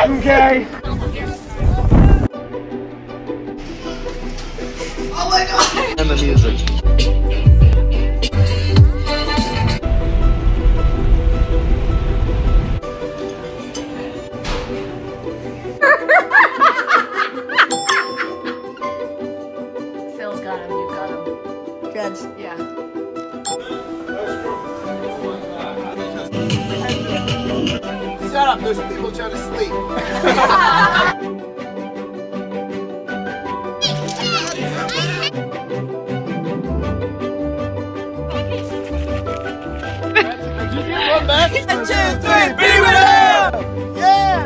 Okay. Oh my god! And the music. Phil's got him, you got him. Good. Yeah. Shut up, there's people trying to sleep. One back. 1, 2, 3, beat it up! Yeah!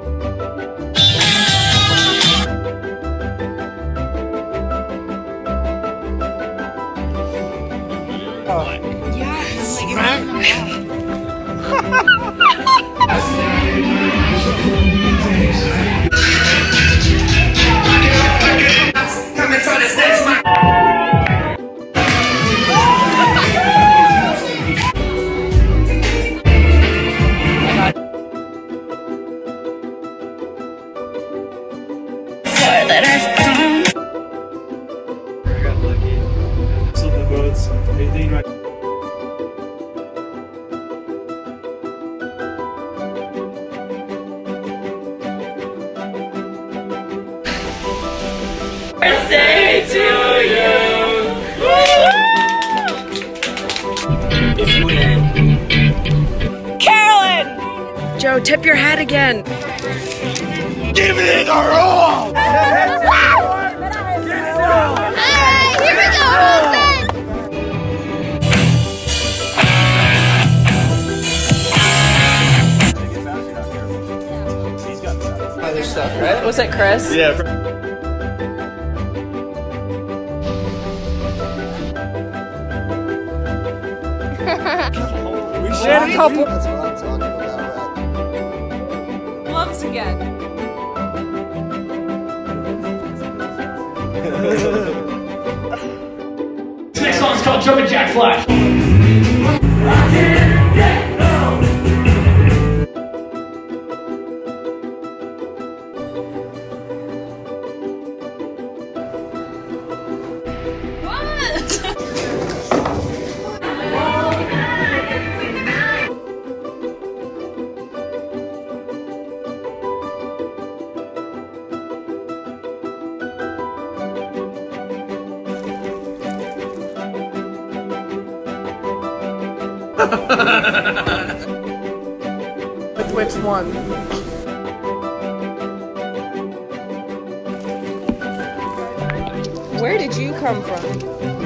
Yes. Coming for this next one. That I've come. I got lucky. Some of the boats. Anything right. Birthday to you. If you win. Carolyn! Joe, tip your hat again. Give it our all! Here we go, Other stuff, right? Was it Chris? Yeah. We shared a couple. That's what I'm talking about, right? Gloves again. This next song is called Jumpin' Jack Flash. Which one? Where did you come from?